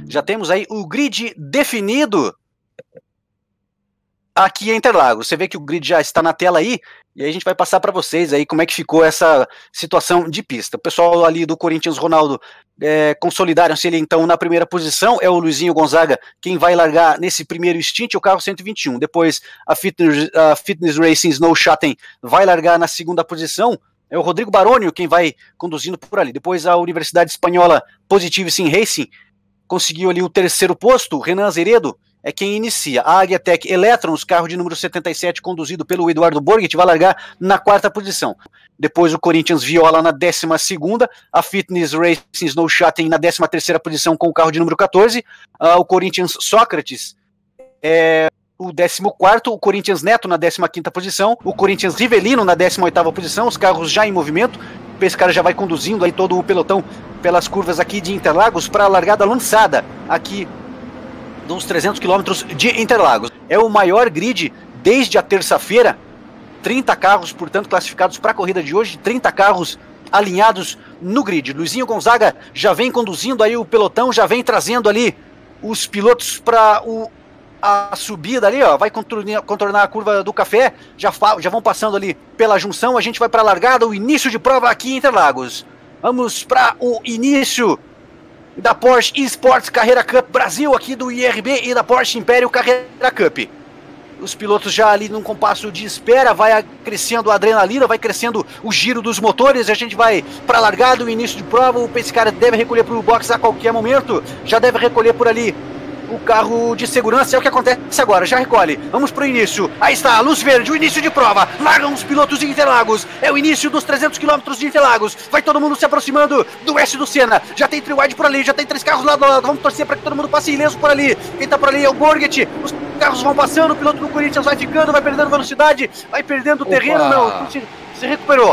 Já temos aí o grid definido aqui em Interlagos. Você vê que o grid já está na tela aí, e aí a gente vai passar para vocês aí como é que ficou essa situação de pista. O pessoal ali do Corinthians, Ronaldo, consolidaram-se ele então na primeira posição, é o Luizinho Gonzaga quem vai largar nesse primeiro stint, o carro 121. Depois a Fitness Racing Snow Chatten vai largar na segunda posição, é o Rodrigo Barônio quem vai conduzindo por ali. Depois a Universidade Espanhola Positive Sim Racing conseguiu ali o terceiro posto, o Renan Azeredo é quem inicia. A Agiatec Electrons, carro de número 77, conduzido pelo Eduardo Borghet, vai largar na quarta posição. Depois o Corinthians Viola na 12ª, a Fitness Racing Snow Chatten na 13ª posição com o carro de número 14, o Corinthians Sócrates o 14º, o Corinthians Neto na 15ª posição, o Corinthians Rivelino na 18ª posição, os carros já em movimento. Esse cara já vai conduzindo aí todo o pelotão pelas curvas aqui de Interlagos para a largada lançada aqui dos 300 quilômetros de Interlagos. É o maior grid desde a terça-feira, 30 carros, portanto, classificados para a corrida de hoje, 30 carros alinhados no grid. Luizinho Gonzaga já vem conduzindo aí o pelotão, já vem trazendo ali os pilotos para a subida ali, ó, vai contornar a curva do Café, já vão passando ali pela junção, a gente vai para a largada, o início de prova aqui em Interlagos. Vamos para o início da Porsche Esports Carreira Cup Brasil, aqui do IRB, e da Porsche Império Carreira Cup. Os pilotos já ali num compasso de espera, vai crescendo a adrenalina, vai crescendo o giro dos motores, a gente vai para a largada, o início de prova, o esse cara deve recolher para o box a qualquer momento, já deve recolher por ali o carro de segurança, é o que acontece agora, já recolhe, vamos pro início, aí está a luz verde, o início de prova, largam os pilotos de Interlagos, é o início dos 300 km de Interlagos, vai todo mundo se aproximando do S do Senna, já tem tri-wide por ali, já tem 3 carros lado a lado, vamos torcer para que todo mundo passe ileso por ali, quem tá por ali é o Borghet, os carros vão passando, o piloto do Corinthians vai ficando, vai perdendo velocidade, vai perdendo terreno, não, se recuperou,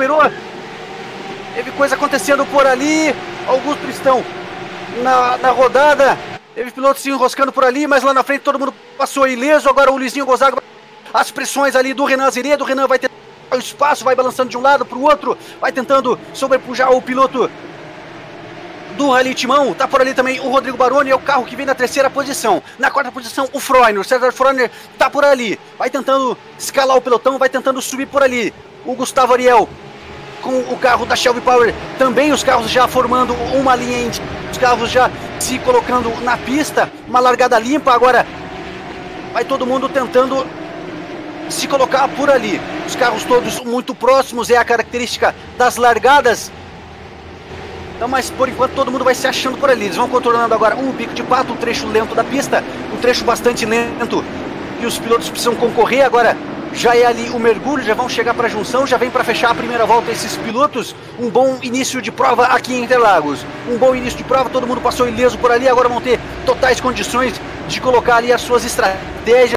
teve coisa acontecendo por ali, Augusto Tristão na rodada, teve pilotos se enroscando por ali, mas lá na frente todo mundo passou ileso. Agora o Luizinho Gonzaga, as pressões ali do Renan Azeredo. O Renan vai tentar o espaço, vai balançando de um lado para o outro, vai tentando sobrepujar o piloto do Rally Timão. Tá por ali também o Rodrigo Baroni, é o carro que vem na terceira posição. Na quarta posição o Freuner, o César Freuner tá por ali, vai tentando escalar o pelotão, vai tentando subir por ali. O Gustavo Ariel com o carro da Shelby Power, também os carros já formando uma linha, os carros já se colocando na pista, uma largada limpa. Agora vai todo mundo tentando se colocar por ali, os carros todos muito próximos, é a característica das largadas. Então, mas por enquanto todo mundo vai se achando por ali. Eles vão contornando agora um bico de pato, um trecho lento da pista, um trecho bastante lento, e os pilotos precisam concorrer. Agora já é ali o mergulho, já vão chegar para a junção, já vem para fechar a primeira volta esses pilotos. Um bom início de prova aqui em Interlagos, um bom início de prova, todo mundo passou ileso por ali. Agora vão ter totais condições de colocar ali as suas estratégias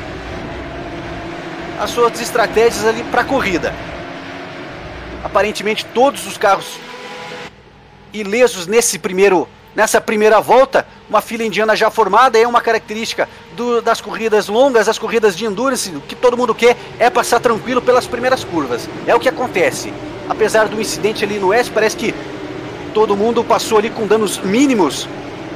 ali para a corrida. Aparentemente todos os carros ilesos nessa primeira volta, uma fila indiana já formada. É uma característica das corridas longas, as corridas de endurance. O que todo mundo quer é passar tranquilo pelas primeiras curvas, é o que acontece. Apesar do incidente ali no S, parece que todo mundo passou ali com danos mínimos,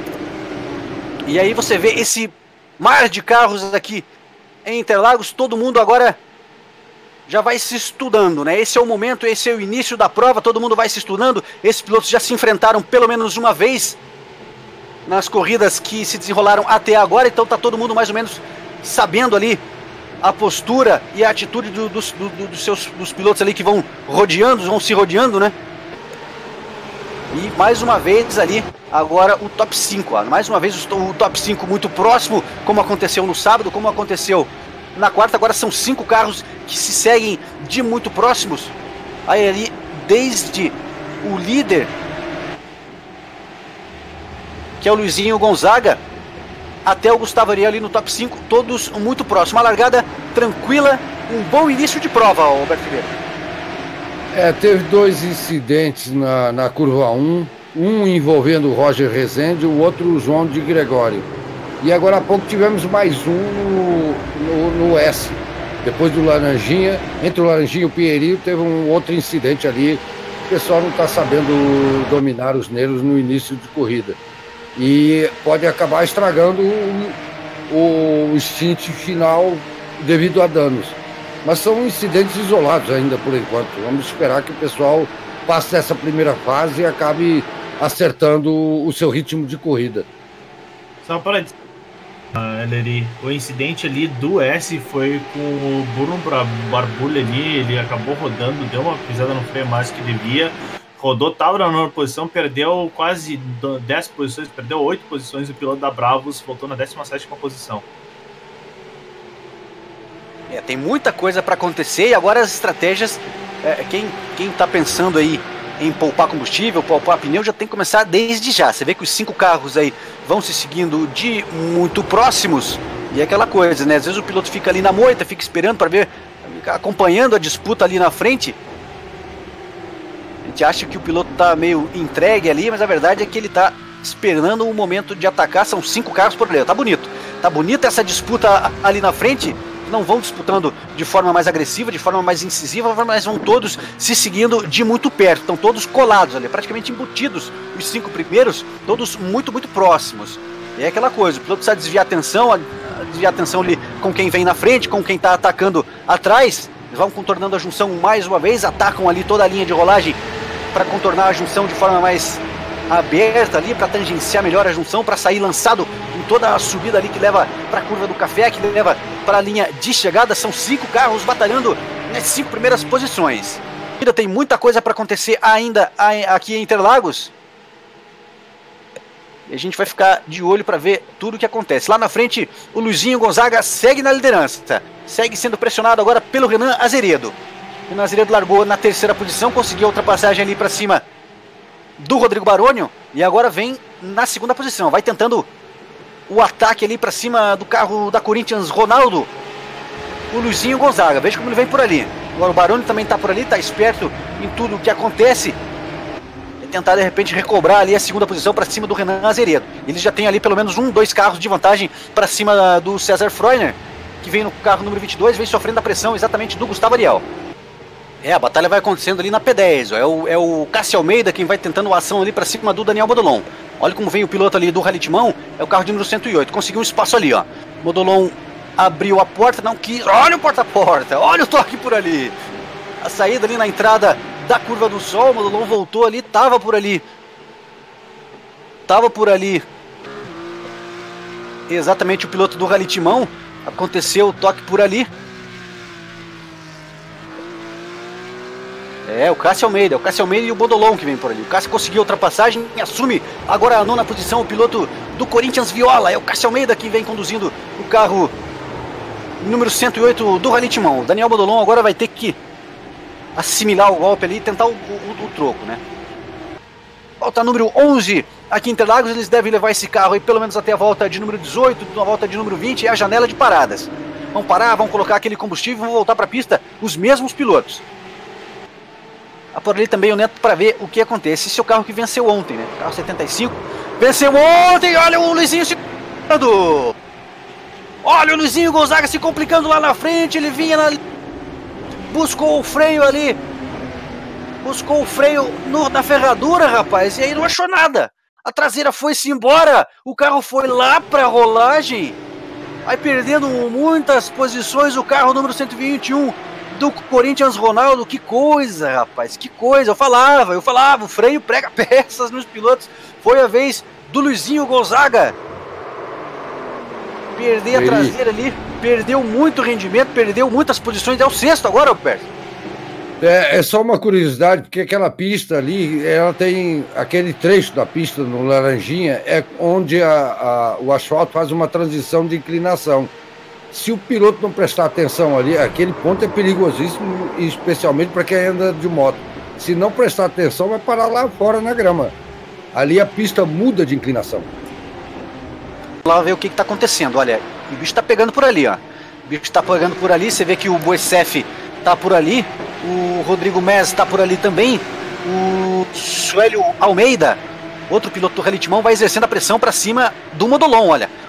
e aí você vê esse mar de carros aqui em Interlagos. Todo mundo agora já vai se estudando, né? Esse é o momento, esse é o início da prova, todo mundo vai se estudando. Esses pilotos já se enfrentaram pelo menos uma vez nas corridas que se desenrolaram até agora, então tá todo mundo mais ou menos sabendo ali a postura e a atitude dos pilotos ali que vão se rodeando, né? E mais uma vez ali, agora o top 5, ó. Mais uma vez o top 5 muito próximo, como aconteceu no sábado, como aconteceu na quarta. Agora são 5 carros que se seguem de muito próximos. Aí ali, desde o líder, que é o Luizinho Gonzaga, até o Gustavo Ariel ali no top 5, todos muito próximos. Uma largada tranquila, um bom início de prova, Alberto Figueiredo. Teve 2 incidentes na curva 1, um envolvendo o Roger Rezende, o outro o João de Gregório. E agora há pouco tivemos mais um no S. Depois do Laranjinha, entre o Laranjinha e o Pinheirinho, teve um outro incidente ali. O pessoal não está sabendo dominar os nervos no início de corrida. e pode acabar estragando o stint final devido a danos. Mas são incidentes isolados ainda por enquanto. Vamos esperar que o pessoal passe essa primeira fase e acabe acertando o seu ritmo de corrida. Só para Ellery, o incidente ali do S foi com o Bruno Barbulha ali, ele acabou rodando, deu uma pisada no freio mais que devia, rodou, estava na nona posição, perdeu quase 10 posições, perdeu 8 posições, o piloto da Bravos voltou na 17ª posição. Tem muita coisa para acontecer e agora as estratégias, quem tá pensando aí em poupar combustível, poupar pneu, já tem que começar desde já. Você vê que os 5 carros aí vão se seguindo de muito próximos e é aquela coisa, né? Às vezes o piloto fica ali na moita, fica esperando para ver, acompanhando a disputa ali na frente. A gente acha que o piloto tá meio entregue ali, mas a verdade é que ele tá esperando o momento de atacar. São 5 carros por ali, tá bonita essa disputa ali na frente. Não vão disputando de forma mais agressiva, de forma mais incisiva, mas vão todos se seguindo de muito perto, estão todos colados ali, praticamente embutidos, os 5 primeiros, todos muito, muito próximos. E é aquela coisa, o piloto precisa desviar a atenção ali com quem vem na frente, com quem está atacando atrás. Eles vão contornando a junção mais uma vez, atacam ali toda a linha de rolagem para contornar a junção de forma mais aberta ali, para tangenciar melhor a junção, para sair lançado em toda a subida ali que leva para a curva do café, que leva para a linha de chegada. São 5 carros batalhando nas 5 primeiras posições. Ainda tem muita coisa para acontecer ainda aqui em Interlagos. E a gente vai ficar de olho para ver tudo o que acontece. Lá na frente, o Luizinho Gonzaga segue na liderança. Segue sendo pressionado agora pelo Renan Azeredo. O Renan Azeredo largou na 3ª posição, conseguiu a ultrapassagem ali para cima do Rodrigo Barônio e agora vem na 2ª posição. Vai tentando o ataque ali para cima do carro da Corinthians Ronaldo, o Luizinho Gonzaga. Veja como ele vem por ali. Agora o Barônio também está por ali, está esperto em tudo o que acontece. Tentar de repente recobrar ali a 2ª posição para cima do Renan Azeredo. Ele já tem ali pelo menos 2 carros de vantagem para cima do César Freuner, que vem no carro número 22, vem sofrendo a pressão exatamente do Gustavo Ariel. A batalha vai acontecendo ali na P10, é o Cássio Almeida quem vai tentando a ação ali para cima do Daniel Modolon. Olha como vem o piloto ali do Rally Timão, é o carro de número 108, conseguiu um espaço ali, ó. Modolon abriu a porta, não quis, olha o porta-a-porta, olha o toque por ali. A saída ali na entrada da Curva do Sol, o Modolon voltou ali, tava por ali. Exatamente o piloto do Rally Timão, aconteceu o toque por ali. É o Cássio Almeida e o Modolon que vem por ali. O Cássio conseguiu a ultrapassagem e assume agora a 9ª posição o piloto do Corinthians Viola. É o Cássio Almeida que vem conduzindo o carro número 108 do Rally Timão. O Daniel Modolon agora vai ter que assimilar o golpe ali e tentar o troco, né? Volta número 11 aqui em Interlagos. Eles devem levar esse carro aí pelo menos até a volta de número 18, a volta de número 20, é a janela de paradas. Vão parar, vão colocar aquele combustível e vão voltar para a pista os mesmos pilotos. Por ali também o Neto para ver o que acontece. Esse é o carro que venceu ontem, né? O carro 75 venceu ontem. Olha o Luizinho se complicando. Olha o Luizinho Gonzaga se complicando lá na frente. Ele vinha buscou o freio ali. Buscou o freio na ferradura, rapaz. E aí não achou nada. A traseira foi-se embora. O carro foi lá para a rolagem. Vai perdendo muitas posições o carro número 121 do Corinthians Ronaldo. Que coisa, rapaz, que coisa. Eu falava, o freio prega peças nos pilotos. Foi a vez do Luizinho Gonzaga perder a traseira ali, perdeu muito rendimento, perdeu muitas posições. É o 6º agora, Roberto. É só uma curiosidade, porque aquela pista ali, ela tem aquele trecho da pista no Laranjinha, é onde o asfalto faz uma transição de inclinação. Se o piloto não prestar atenção ali, aquele ponto é perigosíssimo, especialmente para quem anda de moto. Se não prestar atenção, vai parar lá fora na grama. Ali a pista muda de inclinação. Vamos lá ver o que está acontecendo. Olha, o bicho está pegando por ali, ó. O bicho está pegando por ali. Você vê que o Boecef está por ali. O Rodrigo Mes está por ali também. O Suélio Almeida, outro piloto do Rally Timão, vai exercendo a pressão para cima do Modolon. Olha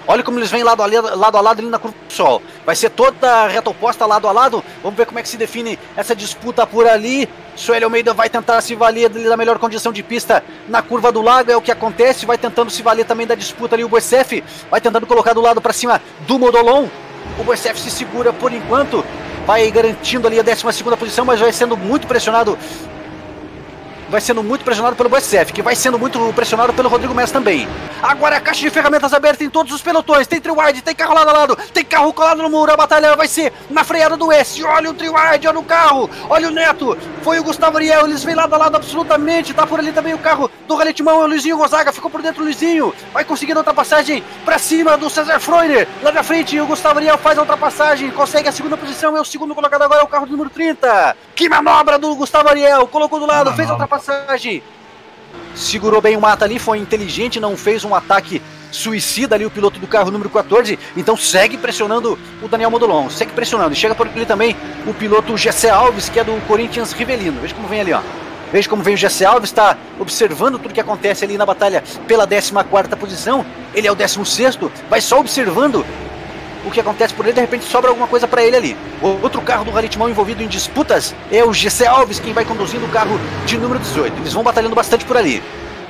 Olha como eles vêm lado a lado ali na curva do sol. Vai ser toda reta oposta, lado a lado. Vamos ver como é que se define essa disputa por ali. Sueli Almeida vai tentar se valer da melhor condição de pista na curva do lago, é o que acontece. Vai tentando se valer também da disputa ali o Boecef. Vai tentando colocar do lado para cima do Modolon. O Boecef se segura por enquanto. Vai garantindo ali a 12ª posição, mas vai sendo muito pressionado. Vai sendo muito pressionado pelo Boecef, que vai sendo muito pressionado pelo Rodrigo Mess também. Agora a caixa de ferramentas aberta em todos os pelotões. Tem tri-wide, tem carro lado a lado, tem carro colado no muro. A batalha vai ser na freada do S. Olha o tri-wide, olha o carro, olha o Neto. Foi o Gustavo Ariel, eles vêm lado a lado absolutamente. Tá por ali também o carro do Rally Timão, é o Luizinho Gonzaga. Ficou por dentro o Luizinho. Vai conseguindo a ultrapassagem pra cima do César Freuner. Lá na frente o Gustavo Ariel faz a ultrapassagem, consegue a 2ª posição. É o segundo colocado agora, é o carro do número 30. Que manobra do Gustavo Ariel. Colocou do lado, fez a ultrapassagem. Segurou bem o mata ali, foi inteligente, não fez um ataque suicida ali o piloto do carro número 14, então segue pressionando o Daniel Modolon, segue pressionando, chega por ali também o piloto Gessé Alves, que é do Corinthians Rivelino. Veja como vem ali, ó. Veja como vem o Gessé Alves, está observando tudo que acontece ali na batalha pela 14ª posição, ele é o 16º, vai só observando o que acontece por ele, de repente sobra alguma coisa para ele ali. Outro carro do Rally Timão envolvido em disputas é o Gessé Alves, quem vai conduzindo o carro de número 18. Eles vão batalhando bastante por ali.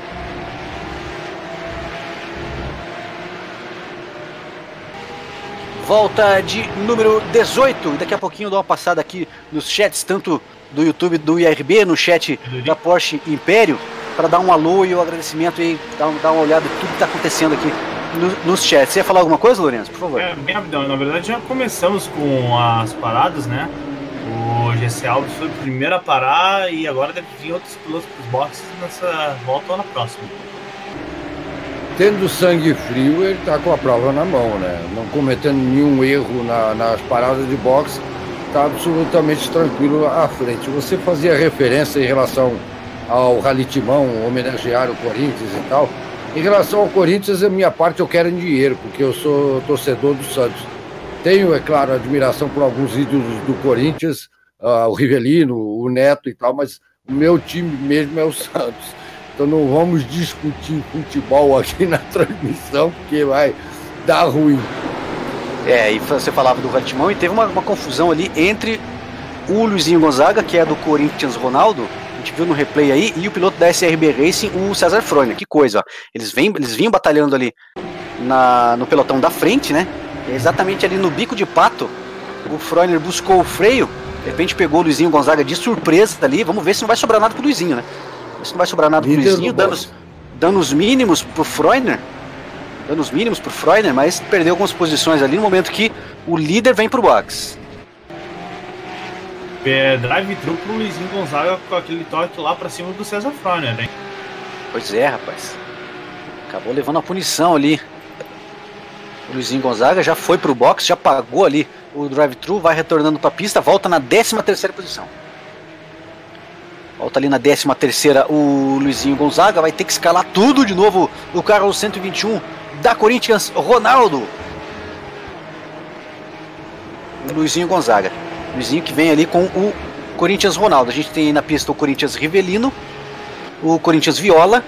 Volta de número 18. Daqui a pouquinho eu dou uma passada aqui nos chats, tanto do YouTube do IRB, no chat da Porsche Império, para dar um alô e um agradecimento e dar uma olhada em tudo que está acontecendo aqui nos chats. Você ia falar alguma coisa, Lourenço? Por favor. Bem rapidão. Na verdade já começamos com as paradas, né? O Gessé Alves foi o primeiro a parar e agora deve vir outros pilotos para os boxes nessa volta ou na próxima. Tendo sangue frio, ele tá com a prova na mão, né? Não cometendo nenhum erro nas paradas de boxe, tá absolutamente tranquilo à frente. Você fazia referência em relação ao Rally Timão, homenagear o Corinthians e tal. Em relação ao Corinthians, a minha parte eu quero em dinheiro, porque eu sou torcedor do Santos. Tenho, é claro, admiração por alguns ídolos do Corinthians, o Rivelino, o Neto e tal, mas o meu time mesmo é o Santos. Então não vamos discutir futebol aqui na transmissão, porque vai dar ruim. E você falava do Rally Timão e teve uma confusão ali entre o Luizinho Gonzaga, que é do Corinthians Ronaldo, a gente viu no replay aí, e o piloto da SRB Racing, o César Freuner. Que coisa, ó. Eles vinham batalhando ali no pelotão da frente, né? E exatamente ali no bico de pato, o Freuner buscou o freio, de repente pegou o Luizinho Gonzaga de surpresa ali. Vamos ver se não vai sobrar nada pro Luizinho, né? Se não vai sobrar nada pro Luizinho, danos mínimos pro Freuner. Danos mínimos pro Freuner, mas perdeu algumas posições ali no momento que o líder vem pro box. Drive-thru pro Luizinho Gonzaga com aquele toque lá pra cima do César Freuner, né? Pois é, rapaz. Acabou levando a punição ali. O Luizinho Gonzaga já foi pro box, já pagou ali o drive-thru, vai retornando pra pista, volta na 13ª posição. Volta ali na 13ª o Luizinho Gonzaga, vai ter que escalar tudo de novo o carro 121 da Corinthians Ronaldo. O Luizinho Gonzaga. Luizinho que vem ali com o Corinthians Ronaldo. A gente tem aí na pista o Corinthians Rivelino, o Corinthians Viola.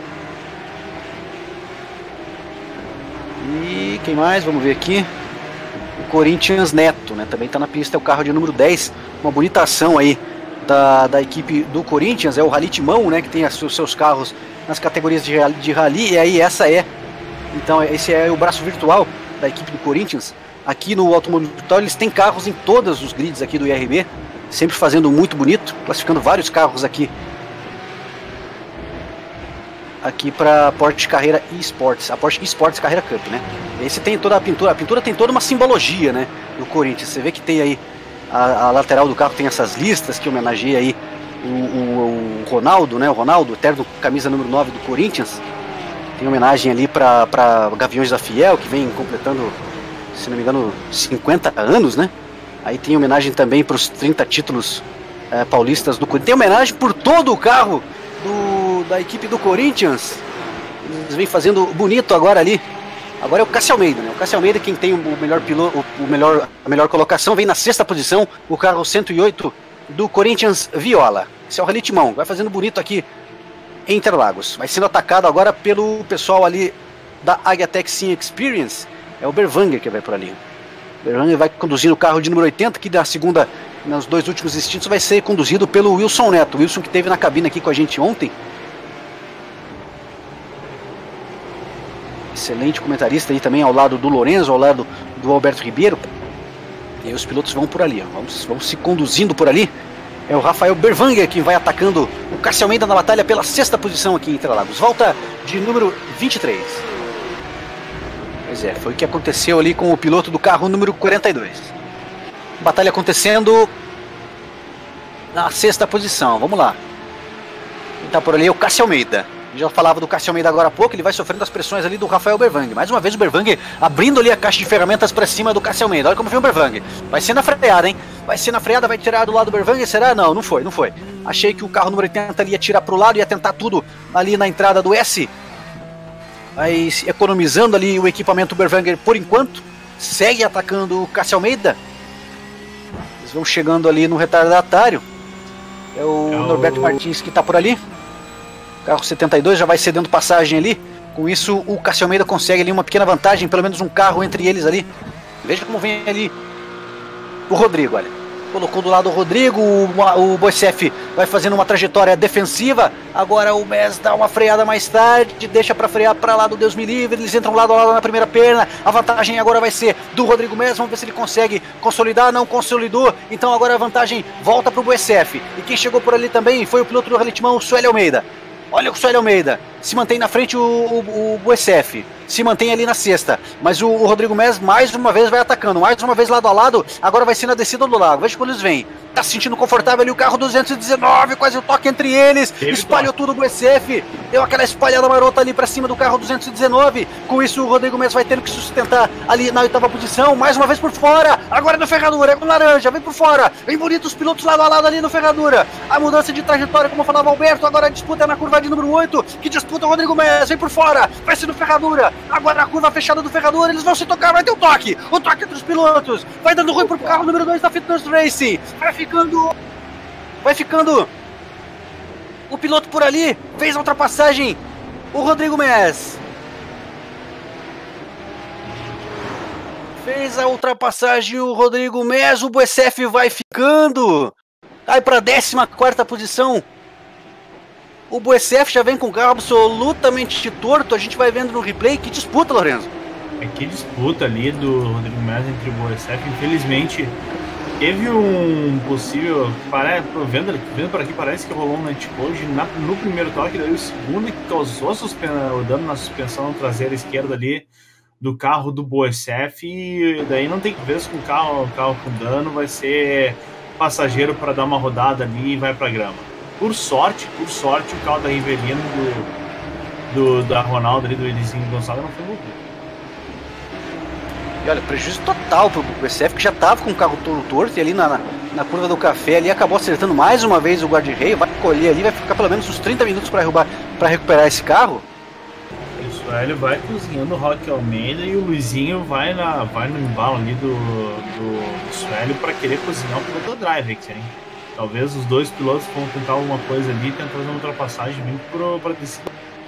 E quem mais? Vamos ver aqui. O Corinthians Neto, né? Também está na pista, é o carro de número 10. Uma bonita ação aí da equipe do Corinthians. É o Rally Timão, né? Que tem os seus carros nas categorias de rally. E aí então esse é o braço virtual da equipe do Corinthians. Aqui no Automóvel Virtual eles têm carros em todos os grids aqui do IRB, sempre fazendo muito bonito, classificando vários carros aqui para Porsche Carreira eSports, a Porsche eSports Carreira Cup, né? Esse tem toda a pintura tem toda uma simbologia, né, do Corinthians. Você vê que tem aí a lateral do carro, tem essas listas que homenageia aí o Ronaldo, né, o Ronaldo, eterno camisa número 9 do Corinthians. Tem homenagem ali para Gaviões da Fiel, que vem completando, se não me engano, 50 anos, né? Aí tem homenagem também para os 30 títulos paulistas do Corinthians. Tem homenagem por todo o carro da equipe do Corinthians. Eles vêm fazendo bonito agora ali. Agora é o Cássio Almeida, né? O Cássio Almeida, quem tem o melhor piloto, a melhor colocação, vem na 6ª posição, o carro 108 do Corinthians Viola. Esse é o Rally Timão, vai fazendo bonito aqui em Interlagos. Vai sendo atacado agora pelo pessoal ali da Águia Tech Sim Experience. é o Berwanger que vai por ali. O Berwanger vai conduzindo o carro de número 80, que na segunda, nos dois últimos instintos, vai ser conduzido pelo Wilson Neto. O Wilson que esteve na cabine aqui com a gente ontem. Excelente comentarista aí também, ao lado do Lorenzo, ao lado do Alberto Ribeiro. E aí os pilotos vão por ali, ó. Vão se conduzindo por ali. É o Rafael Berwanger que vai atacando o Cássio Almeida na batalha pela 6ª posição aqui em Interlagos. Volta de número 23. Pois é, foi o que aconteceu ali com o piloto do carro número 42. Batalha acontecendo na 6ª posição, vamos lá. Quem tá por ali é o Cássio Almeida. Já falava do Cássio Almeida agora há pouco, ele vai sofrendo as pressões ali do Rafael Berwanger. Mais uma vez o Berwanger abrindo ali a caixa de ferramentas para cima do Cássio Almeida. Olha como vem o Berwanger. Vai ser na freada, hein? Vai ser na freada, vai tirar do lado do Berwanger, será? Não, não foi. Achei que o carro número 80 ali ia tirar pro lado, ia tentar tudo ali na entrada do S. Vai economizando ali o equipamento Berwanger por enquanto. Segue atacando o Cássio Almeida. Eles vão chegando ali no retardatário. É o Norberto Martins que tá por ali. Carro 72 já vai cedendo passagem ali. Com isso o Cássio Almeida consegue ali uma pequena vantagem, pelo menos um carro entre eles ali. Veja como vem ali o Rodrigo, olha. Colocou do lado o Rodrigo, o Boecef vai fazendo uma trajetória defensiva. Agora o Mes dá uma freada mais tarde, deixa para frear para lá do Deus me livre. Eles entram lado a lado na primeira perna. A vantagem agora vai ser do Rodrigo Mes. Vamos ver se ele consegue consolidar. Não consolidou, então agora a vantagem volta para o Boecef. E quem chegou por ali também foi o piloto do Rally Timão, o Suélio Almeida. Olha o Suélio Almeida, se mantém na frente o Boecef, se mantém ali na 6ª, mas o Rodrigo Mes mais uma vez vai atacando, mais uma vez lado a lado, agora vai ser na descida do lago, veja quando eles vêm, tá se sentindo confortável ali o carro 219, quase o toque entre eles, espalhou tudo o Boecef, deu aquela espalhada marota ali pra cima do carro 219, com isso o Rodrigo Mes vai tendo que sustentar ali na 8ª posição, mais uma vez por fora, agora no Ferradura, é com laranja, vem por fora, vem bonito os pilotos lado a lado ali no Ferradura, a mudança de trajetória, como falava Alberto, agora a disputa é na curva de número 8, que disputa o Rodrigo Mes, vem por fora, vai ser no Ferradura, agora na curva fechada do Ferradura, eles vão se tocar, vai ter o toque entre os pilotos, vai dando ruim pro carro número 2 da Fitness Racing, vai ficando o piloto por ali, fez a ultrapassagem, o Rodrigo Mes fez a ultrapassagem, o Rodrigo Mes, o Boecef vai ficando, aí pra 14ª posição. O Boecef já vem com o carro absolutamente torto. A gente vai vendo no replay. Que disputa, Lorenzo? É que disputa ali do Rodrigo Mes entre o Boecef. Infelizmente, teve um possível... Vendo por aqui, parece que rolou um anti-code no primeiro toque. Daí o segundo que causou o dano na suspensão traseira esquerda ali do carro do Boecef. E daí não tem que ver se com o carro com dano vai ser passageiro para dar uma rodada ali e vai para grama. Por sorte, o carro da Rivelino da Ronaldo ali, do Elizinho Gonçalves, não foi movido. E olha, prejuízo total pro Boecef, que já tava com o carro todo torto, e ali na curva do café ali acabou acertando mais uma vez o guarda-reio, vai colher ali, vai ficar pelo menos uns 30 minutos para recuperar esse carro. Isso, aí ele vai cozinhando o Roque Almeida e o Luizinho vai no embalo ali do Suélio para querer cozinhar o piloto drive aqui, hein? Talvez os dois pilotos vão tentar alguma coisa ali e tentar fazer uma ultrapassagem bem para descer.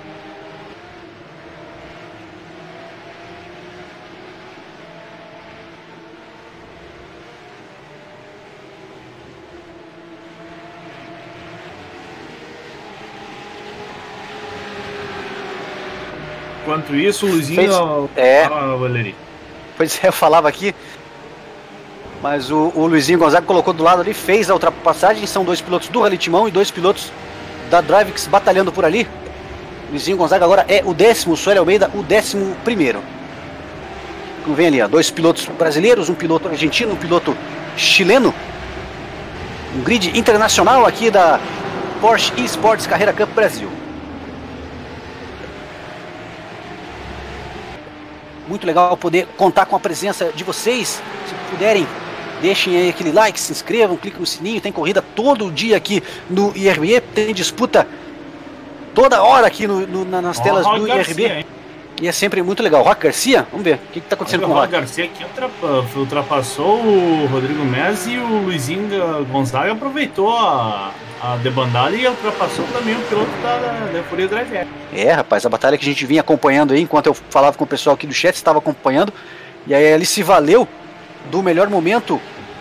Enquanto isso, o Luizinho... Valeri. Pois é, eu falava aqui... Mas o Luizinho Gonzaga colocou do lado ali, fez a ultrapassagem. São dois pilotos do Rally Timão e dois pilotos da Drivix batalhando por ali. Luizinho Gonzaga agora é o 10º, o Suélio Almeida o 11º. Como vem ali, ó, dois pilotos brasileiros, um piloto argentino, um piloto chileno. Um grid internacional aqui da Porsche eSports Carreira Cup Brasil. Muito legal poder contar com a presença de vocês. Se puderem, deixem aí aquele like, se inscrevam, cliquem no sininho. Tem corrida todo dia aqui no IRB, tem disputa toda hora aqui nas telas do IRB. Hein? E é sempre muito legal. Roque Garcia, vamos ver o que está acontecendo com o Roque Garcia aqui ultrapassou o Rodrigo Mes e o Luizinho Gonzaga aproveitou a debandada e ultrapassou também o piloto da Euforia Drive. É, rapaz, a batalha que a gente vinha acompanhando aí, enquanto eu falava com o pessoal aqui do chat, estava acompanhando. E aí ele se valeu do melhor momento.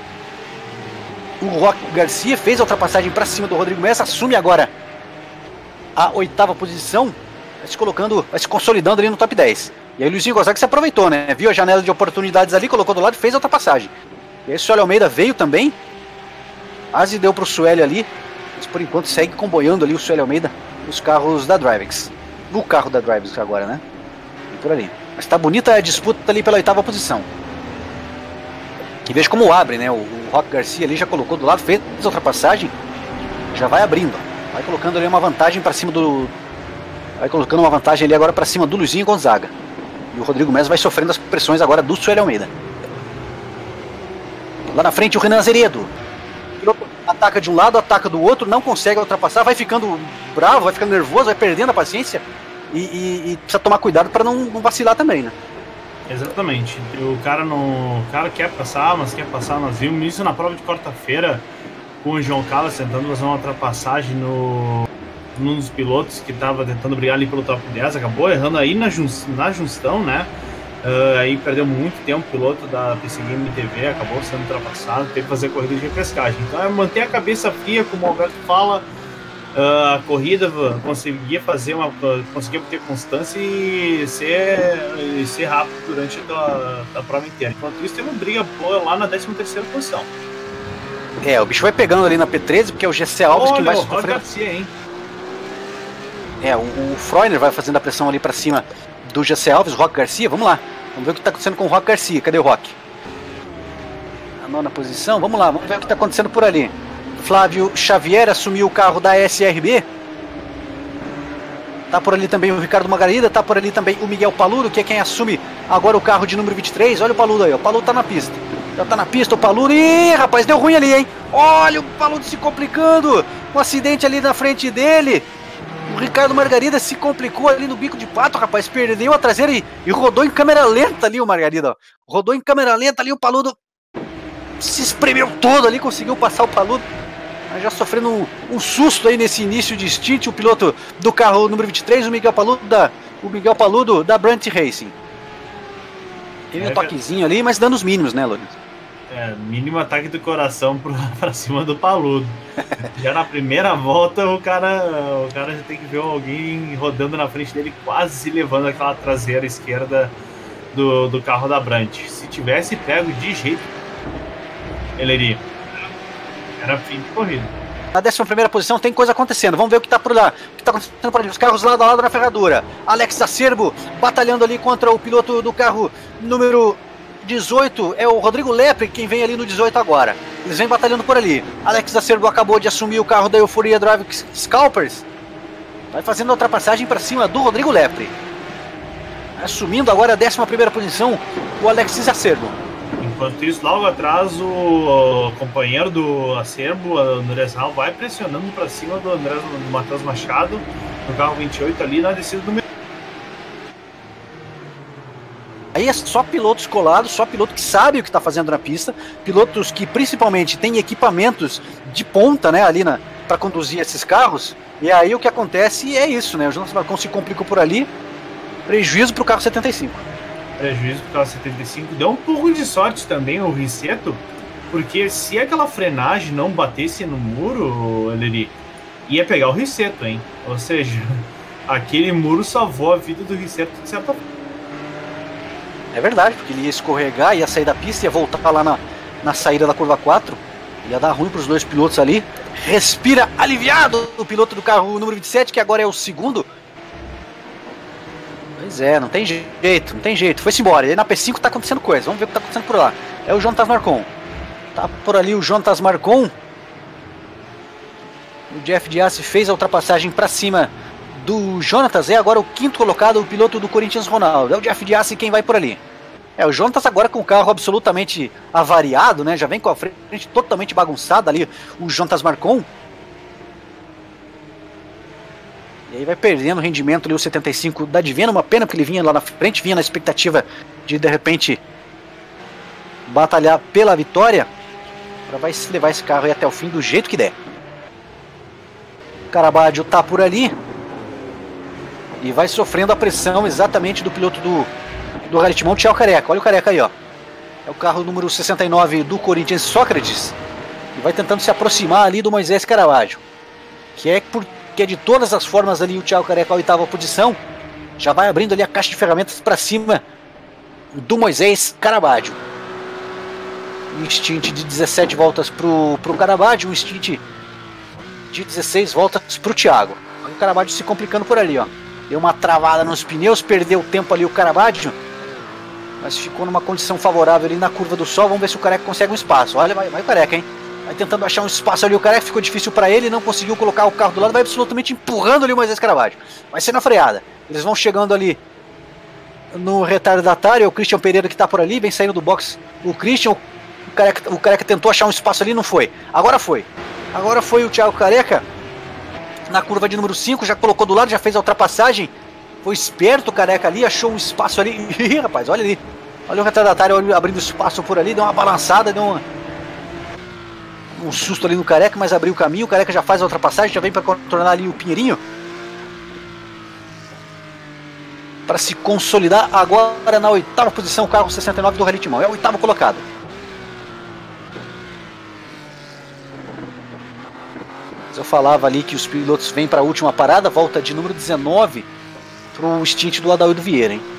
O Roque Garcia fez a ultrapassagem para cima do Rodrigo Mesa, assume agora a 8ª posição, vai se consolidando ali no top 10. E aí o Luizinho Gonzaga se aproveitou, né? Viu a janela de oportunidades ali, colocou do lado e fez a ultrapassagem. E aí o Suélio Almeida veio também, quase deu para o Suélio ali, mas por enquanto segue comboiando ali o Suélio Almeida, os carros da Drivex. No carro da Drivex agora, né? E por ali. Mas tá bonita a disputa ali pela 8ª posição. E veja como abre, né? O Roque Garcia ali já colocou do lado, fez a ultrapassagem, já vai abrindo. Vai colocando ali uma vantagem para cima do... Vai colocando uma vantagem ali agora para cima do Luizinho Gonzaga. E o Rodrigo Mesa vai sofrendo as pressões agora do Suélio Almeida. Lá na frente o Renan Azeredo. Ataca de um lado, ataca do outro, não consegue ultrapassar, vai ficando bravo, vai ficando nervoso, vai perdendo a paciência. E precisa tomar cuidado para não vacilar também, né? Exatamente. O cara quer passar, mas nós vimos isso na prova de quarta-feira com o João Carlos tentando fazer uma ultrapassagem num dos pilotos que estava tentando brigar ali pelo top 10, acabou errando aí na junção, né? Aí perdeu muito tempo o piloto da PC Game TV, acabou sendo ultrapassado, teve que fazer corrida de repescagem. Então é manter a cabeça fria, como o Alberto fala. A corrida conseguia ter constância e ser rápido durante a prova inteira. Enquanto isso, teve uma briga boa lá na 13ª posição. O bicho vai pegando ali na P13, porque é o GC Alves que vai sofrer. Garcia, hein? O Freuner vai fazendo a pressão ali pra cima do GC Alves, Roque Garcia. Vamos lá, vamos ver o que tá acontecendo com o Roque Garcia. Cadê o Roque? A 9ª posição, vamos lá, vamos ver o que tá acontecendo por ali. Flávio Xavier assumiu o carro da SRB. Tá por ali também o Ricardo Margarida, tá por ali também o Miguel Paludo, que é quem assume agora o carro de número 23. Olha o Paludo aí, o Paludo tá na pista. Já tá na pista o Paludo. Ih, rapaz, deu ruim ali, hein? Olha o Paludo se complicando. Um acidente ali na frente dele. O Ricardo Margarida se complicou ali no bico de pato, rapaz. Perdeu a traseira e rodou em câmera lenta ali o Margarida. Ó. Rodou em câmera lenta ali o Paludo. Se espremeu todo ali, conseguiu passar o Paludo. Já sofrendo um susto aí nesse início de stint, o piloto do carro número 23, o Miguel Paludo da Brandt Racing. Teve um toquezinho ali, mas dando os mínimos, né, Lourenço? Mínimo ataque do coração pra cima do Paludo. Já na primeira volta o cara já tem que ver alguém rodando na frente dele, quase se levando aquela traseira esquerda do carro da Brandt. Se tivesse pego de jeito, ele iria. Era fim de corrida. Na 11ª posição tem coisa acontecendo. Vamos ver o que tá por lá. O que tá acontecendo por ali? Os carros lado a lado na ferradura. Alex Acerbo batalhando ali contra o piloto do carro número 18. É o Rodrigo Lepre quem vem ali no 18 agora. Eles vêm batalhando por ali. Alex Acerbo acabou de assumir o carro da Euforia Drive Scalpers. Vai fazendo a ultrapassagem para cima do Rodrigo Lepre. Assumindo agora a 11ª posição o Alexis Acerbo. Enquanto isso, logo atrás, o companheiro do Acerbo, o André Zal, vai pressionando para cima do Matheus Machado, no carro 28 ali na descida do meio. Aí é só pilotos colados, só piloto que sabe o que está fazendo na pista, pilotos que principalmente têm equipamentos de ponta, né, ali para conduzir esses carros. E aí o que acontece é isso, né? O Jonas Marcon se complicou por ali, prejuízo para o carro 75. Prejuízo para o carro 75. Deu um pouco de sorte também o Riceto, porque se aquela frenagem não batesse no muro, ele ia pegar o Riceto, hein? Ou seja, aquele muro salvou a vida do Riceto de certa forma. É verdade, porque ele ia escorregar, ia sair da pista, ia voltar lá na saída da curva 4, ia dar ruim para os dois pilotos ali. Respira aliviado o piloto do carro número 27, que agora é o segundo. Pois é, não tem jeito, foi-se embora. E aí na P5 tá acontecendo coisa, vamos ver o que tá acontecendo por lá. É o Jonas Marcon. Tá por ali o Jonas Marcon. O Jeff Diassi fez a ultrapassagem para cima do Jonatas, é agora o quinto colocado, o piloto do Corinthians Ronaldo. É o Jeff Diassi quem vai por ali. É o Jonatas agora com o carro absolutamente avariado, né? Já vem com a frente totalmente bagunçada ali, o Jonas Marcon. E aí vai perdendo o rendimento ali, o 75 da Divina. Uma pena porque ele vinha lá na frente, vinha na expectativa de repente batalhar pela vitória, para vai levar esse carro aí até o fim do jeito que der. O Carabadio tá por ali e vai sofrendo a pressão exatamente do piloto do Rally Timão, Tchau Careca. Olha o Careca aí, ó. É o carro número 69 do Corinthians, Sócrates. E vai tentando se aproximar ali do Moisés Caravaggio. Que é de todas as formas ali o Tchau Careca, a 8ª posição. Já vai abrindo ali a caixa de ferramentas para cima do Moisés Caravaggio. Um stint de 17 voltas pro Caravaggio, um stint de 16 voltas pro Thiago. O Caravaggio se complicando por ali, ó. Deu uma travada nos pneus, perdeu tempo ali o Caravaggio, mas ficou numa condição favorável ali na curva do sol. Vamos ver se o Careca consegue um espaço. Olha, vai o Careca, hein? Vai tentando achar um espaço ali o Careca, ficou difícil para ele, não conseguiu colocar o carro do lado, vai absolutamente empurrando ali o Moisés Caravaggio. Vai ser na freada. Eles vão chegando ali no retardatário, é o Christian Pereira que tá por ali, vem saindo do box o Christian, o Careca tentou achar um espaço ali, não foi. Agora foi o Thiago Careca, na curva de número 5, já colocou do lado, já fez a ultrapassagem, foi esperto o Careca ali, achou um espaço ali, ih, rapaz, olha ali, olha o retardatário abrindo espaço por ali, deu uma balançada, deu um susto ali no Careca, mas abriu o caminho, o Careca já faz a ultrapassagem, já vem para contornar ali o Pinheirinho, para se consolidar agora na 8ª posição, o carro 69 do Rally Timão, é o 8º colocado. Eu falava ali que os pilotos vêm para a última parada, volta de número 19 para o stint do Adaildo Vieira, hein?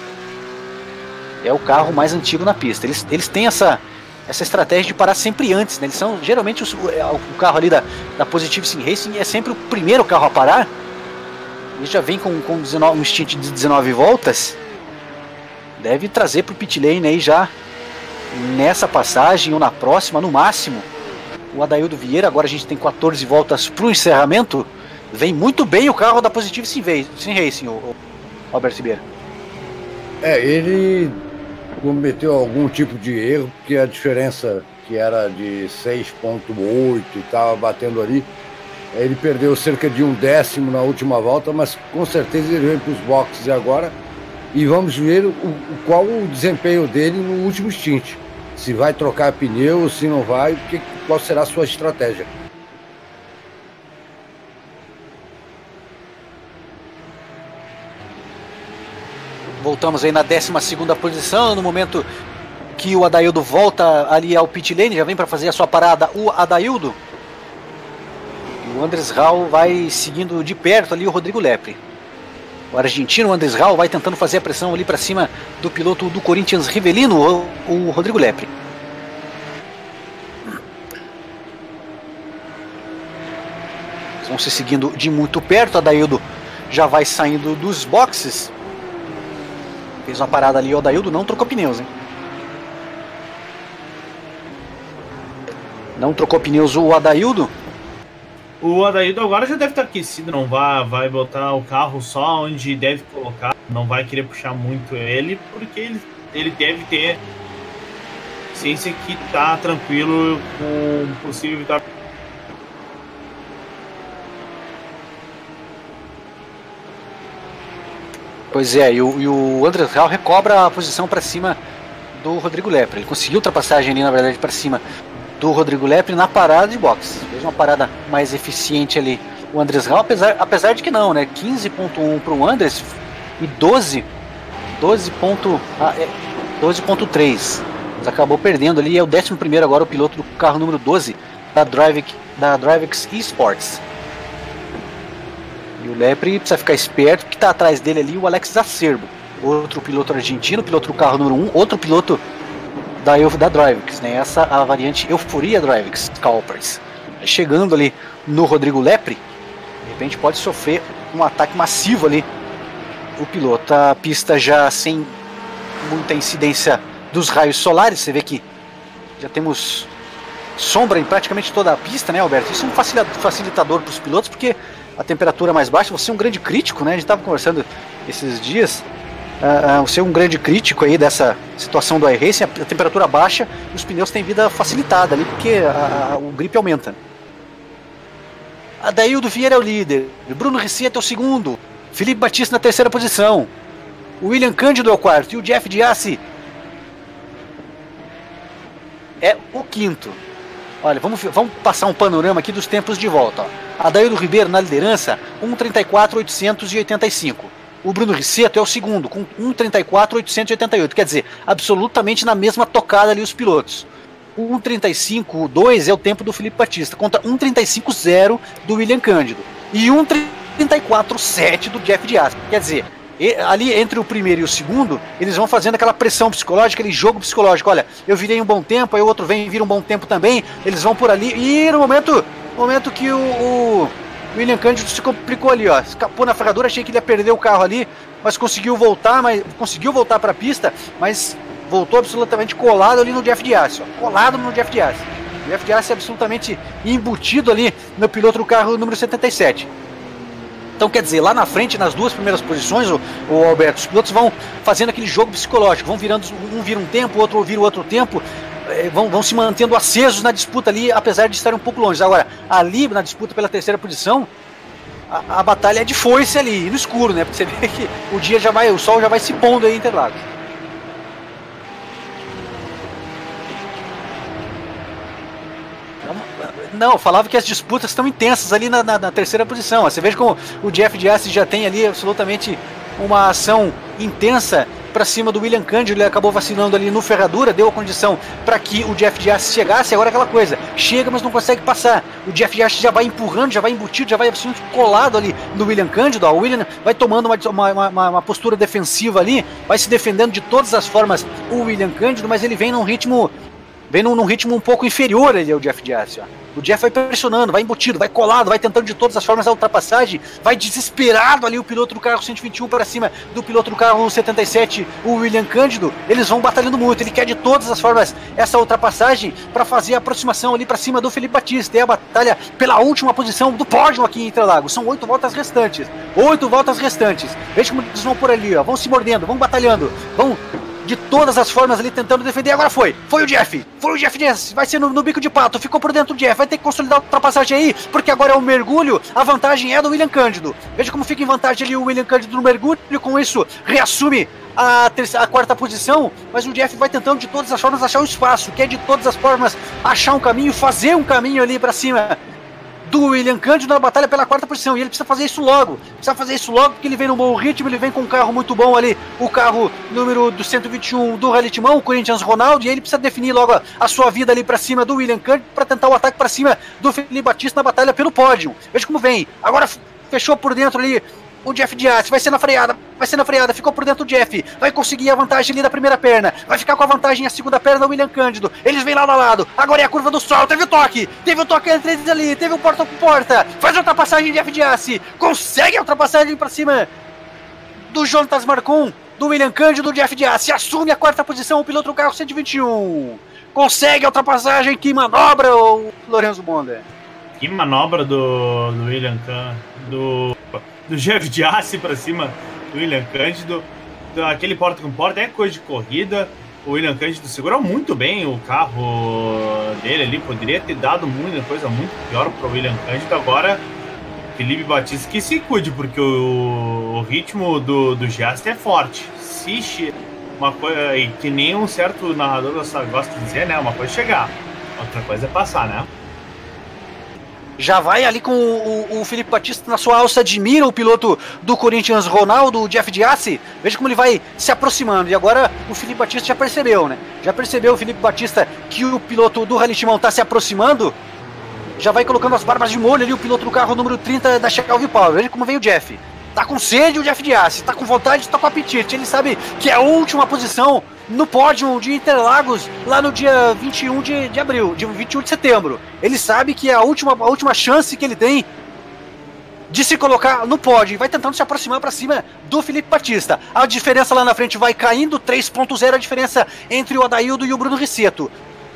É o carro mais antigo na pista. Eles têm essa estratégia de parar sempre antes, né? Eles são geralmente o carro ali da Positive Sim Racing é sempre o primeiro carro a parar. Ele já vem com um stint de 19 voltas. Deve trazer para o pit lane aí já nessa passagem ou na próxima, no máximo, o Adaildo Vieira. Agora a gente tem 14 voltas para o encerramento. Vem muito bem o carro da Positive Sim Racing, o Albert Ribeiro. Ele cometeu algum tipo de erro, porque a diferença que era de 6,8 e estava batendo ali, ele perdeu cerca de 1/10 na última volta, mas com certeza ele vem para os boxes agora e vamos ver qual o desempenho dele no último stint. Se vai trocar pneu, se não vai, qual será a sua estratégia. Voltamos aí na 12ª posição, no momento que o Adaildo volta ali ao pit lane, já vem para fazer a sua parada o Adaildo. E o Andres Rau vai seguindo de perto ali o Rodrigo Lepre. O argentino Andres Rau vai tentando fazer a pressão ali para cima do piloto do Corinthians Rivellino, o Rodrigo Lepre. Eles vão se seguindo de muito perto, Adaildo já vai saindo dos boxes. Fez uma parada ali, o Adaildo não trocou pneus, hein? Não trocou pneus o Adaildo. O Adaildo agora já deve estar aquecido, não vai botar o carro só onde deve colocar, não vai querer puxar muito ele, porque ele deve ter ciência que tá tranquilo com possível vitória. Pois é, e o André Rau recobra a posição para cima do Rodrigo Lepre. Ele conseguiu ultrapassagem ali, na verdade, para cima do Rodrigo Lepre na parada de boxe. Fez uma parada mais eficiente ali o Andres Rau, apesar de que não, né? 15.1 para o Andres e 12.3. Mas acabou perdendo ali, é o 11º agora o piloto do carro número 12 da Drivix Esports. E o Lepre precisa ficar esperto, porque está atrás dele ali o Alex Acerbo, outro piloto argentino, piloto do carro número 1, outro piloto da Drivix, né? Essa a variante Euforia Drivix Scalpers. Chegando ali no Rodrigo Lepre, de repente pode sofrer um ataque massivo ali o piloto. A pista já sem muita incidência dos raios solares, você vê que já temos sombra em praticamente toda a pista, né, Alberto? Isso é um facilitador para os pilotos, porque a temperatura é mais baixa. Você é um grande crítico, né? A gente estava conversando esses dias. Você é um grande crítico aí dessa situação do iRacing. A temperatura baixa, os pneus têm vida facilitada ali, porque o grip aumenta. Adaildo Vieira é o líder, Bruno Riccietta é o segundo, Felipe Batista na 3ª posição, o William Cândido é o 4º e o Jeff Diassi é o 5º. Olha, vamos passar um panorama aqui dos tempos de volta. Ó. Adaildo Ribeiro na liderança, 1:34.885. o Bruno Rissetto é o segundo, com 1:34.888. Quer dizer, absolutamente na mesma tocada ali os pilotos. 1:35.2 é o tempo do Felipe Batista, contra 1:35.0 do William Cândido. E 1:34.7 do Jeff Dias. Quer dizer, ali entre o primeiro e o segundo, eles vão fazendo aquela pressão psicológica, aquele jogo psicológico. Olha, eu virei um bom tempo, aí o outro vem e vira um bom tempo também. Eles vão por ali. E no momento que o William Cândido se complicou ali, ó, escapou na ferradura, achei que ele ia perder o carro ali, mas conseguiu voltar para a pista, mas voltou absolutamente colado ali no Jeff Dias, ó, colado no Jeff Dias. O Jeff Dias é absolutamente embutido ali no piloto do carro número 77. Então, quer dizer, lá na frente, nas duas primeiras posições, o Alberto, os pilotos vão fazendo aquele jogo psicológico, vão virando, um vira um tempo, o outro vira o outro tempo, vão se mantendo acesos na disputa ali, apesar de estarem um pouco longe. Agora, ali na disputa pela terceira posição, a batalha é de foice ali, no escuro, né? Porque você vê que o sol já vai se pondo aí em Interlagos. Não, eu falava que as disputas estão intensas ali na terceira posição. Você veja como o Jeff Dias já tem ali absolutamente uma ação intensa para cima do William Cândido. Ele acabou vacilando ali no ferradura, deu a condição para que o Jeff Dias chegasse. Agora aquela coisa, chega, mas não consegue passar. O Jeff Dias já vai empurrando, já vai embutido, já vai absolutamente colado ali no William Cândido. O William vai tomando uma postura defensiva ali, vai se defendendo de todas as formas o William Cândido, mas ele vem num ritmo um pouco inferior ali ao Jeff Dias. O Jeff vai pressionando, vai embutido, vai colado, vai tentando de todas as formas a ultrapassagem, vai desesperado ali o piloto do carro 121 para cima do piloto do carro 77, o William Cândido. Eles vão batalhando muito, ele quer de todas as formas essa ultrapassagem para fazer a aproximação ali para cima do Felipe Batista. É a batalha pela última posição do pódio aqui em Interlagos. São 8 voltas restantes. 8 voltas restantes. Veja como eles vão por ali, ó, vão se mordendo, vão batalhando, vão de todas as formas ali tentando defender. Agora foi o Jeff Dias, vai ser no bico de pato, ficou por dentro do Jeff, vai ter que consolidar a ultrapassagem aí, porque agora é o mergulho, a vantagem é do William Cândido. Veja como fica em vantagem ali o William Cândido no mergulho, com isso reassume a quarta posição, mas o Jeff vai tentando de todas as formas achar um espaço, quer de todas as formas achar um caminho, fazer um caminho ali para cima do William Cândido na batalha pela quarta posição, e ele precisa fazer isso logo, porque ele vem no bom ritmo, ele vem com um carro muito bom ali, o carro número 121 do Rally Timão, o Corinthians Ronaldo, e ele precisa definir logo a sua vida ali pra cima do William Cândido, para tentar o ataque pra cima do Felipe Batista na batalha pelo pódio. Veja como vem, agora fechou por dentro ali o Jeff Dias, vai ser na freada, ficou por dentro do Jeff, vai conseguir a vantagem ali da primeira perna, vai ficar com a vantagem a segunda perna do William Cândido, eles vêm lado a lado, agora é a curva do sol, teve o toque entre eles ali, teve o porta com porta, faz a ultrapassagem de Jeff Dias, consegue a ultrapassagem pra cima do Jonatas Marcon, do William Cândido, do Jeff Dias, assume a quarta posição, o piloto do carro 121, consegue a ultrapassagem, que manobra o Lorenzo Bonda. Que manobra do William Cândido, do Jeff Dias pra cima do William Cândido, aquele porta com porta é coisa de corrida. O William Cândido segurou muito bem o carro dele ali, poderia ter dado muita coisa muito pior pro William Cândido. Agora Felipe Batista que se cuide, porque o ritmo do Dias é forte. Se uma coisa, e que nem um certo narrador gosta de dizer, né, uma coisa é chegar, outra coisa é passar, né? Já vai ali com o Felipe Batista na sua alça de mira, o piloto do Corinthians Ronaldo, o Jeff Dias. Veja como ele vai se aproximando. E agora o Felipe Batista já percebeu, né? Já percebeu o Felipe Batista que o piloto do Rally Timão está se aproximando. Já vai colocando as barbas de molho ali, o piloto do carro número 30 da Shelby Power. Veja como vem o Jeff. Tá com sede o Jeff Dias, tá com vontade, tá com apetite. Ele sabe que é a última posição no pódio de Interlagos, lá no dia 21 de abril, dia 21 de setembro. Ele sabe que é a última chance que ele tem de se colocar no pódio. Vai tentando se aproximar para cima do Felipe Batista. A diferença lá na frente vai caindo, 3.0 a diferença entre o Adaildo e o Bruno Rissetto.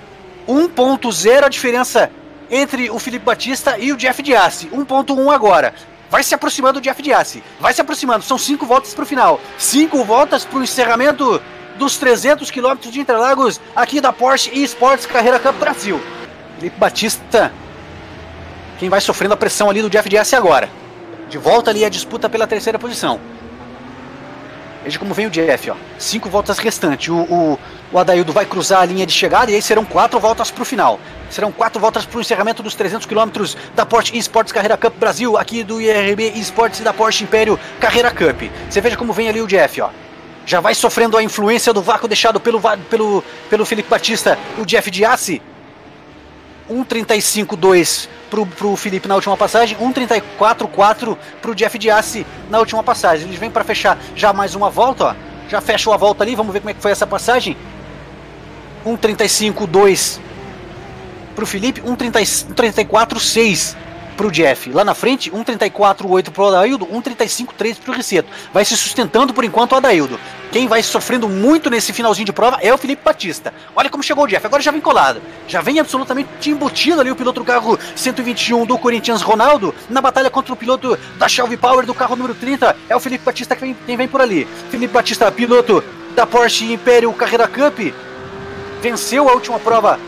1.0 a diferença entre o Felipe Batista e o Jeff Dias. 1.1 agora. Vai se aproximando do Jeff Dias. Vai se aproximando. São 5 voltas para o final. 5 voltas para o encerramento dos 300 km de Interlagos aqui da Porsche eSports Carreira Cup Brasil. Felipe Batista, quem vai sofrendo a pressão ali do Jeff Dias agora. De volta ali a disputa pela terceira posição. Veja como vem o Jeff, ó. 5 voltas restantes. O Adaildo vai cruzar a linha de chegada e aí serão 4 voltas para o final. Serão 4 voltas para o encerramento dos 300 km da Porsche Esports Carrera Cup Brasil, aqui do IRB Esports e da Porsche Império Carrera Cup. Você veja como vem ali o Jeff, ó. Já vai sofrendo a influência do vácuo deixado pelo Felipe Batista, o Jeff Diassi. 1:35.2 pro Felipe na última passagem, 1:34.4 pro Jeff Diassi na última passagem. Eles vêm para fechar já mais uma volta, ó. Já fechou a volta ali, vamos ver como é que foi essa passagem. 1:35.2 pro Felipe, 1:34.6 pro Jeff. Lá na frente, 1:34.8 pro Adaildo, 1:35.3 pro Ricetto. Vai se sustentando por enquanto o Adaildo. Quem vai sofrendo muito nesse finalzinho de prova é o Felipe Batista. Olha como chegou o Jeff, agora já vem colado. Já vem absolutamente embutido ali o piloto do carro 121 do Corinthians Ronaldo, na batalha contra o piloto da Shelby Power do carro número 30. É o Felipe Batista quem vem por ali. Felipe Batista, piloto da Porsche Império Carrera Cup, venceu a última prova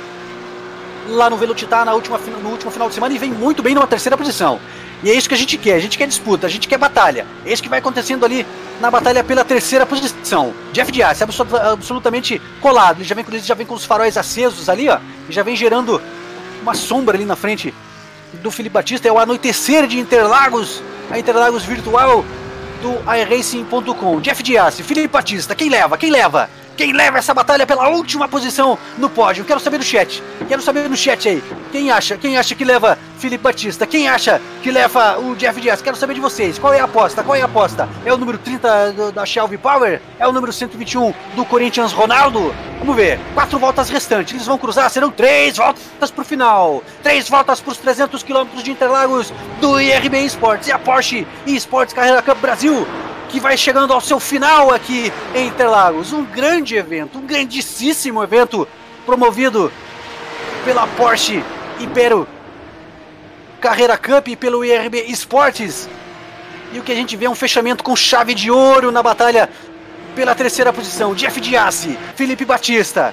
lá no Velocitar no último final de semana e vem muito bem numa terceira posição. E é isso que a gente quer disputa, a gente quer batalha. É isso que vai acontecendo ali na batalha pela terceira posição. Jeff Diassi, absolutamente colado, ele já vem com os faróis acesos ali, ó, e já vem gerando uma sombra ali na frente do Felipe Batista. É o anoitecer de Interlagos, a Interlagos virtual do iRacing.com. Jeff Diassi, Felipe Batista, quem leva? Quem leva essa batalha pela última posição no pódio? Quero saber no chat. Quero saber no chat aí. Quem acha que leva Felipe Batista? Quem acha que leva o Jeff Diassi? Quero saber de vocês. Qual é a aposta? É o número 30 da Shelby Power? É o número 121 do Corinthians Ronaldo? Vamos ver. 4 voltas restantes. Eles vão cruzar. Serão 3 voltas pro final. 3 voltas pros 300 km de Interlagos do IRB Esports e a Porsche Esports Carrera Cup Brasil, que vai chegando ao seu final aqui em Interlagos. Um grande evento, um grandíssimo evento promovido pela Porsche Império Carrera Cup e pelo IRB Esportes. E o que a gente vê é um fechamento com chave de ouro na batalha pela terceira posição. Jeff Diassi, Felipe Batista.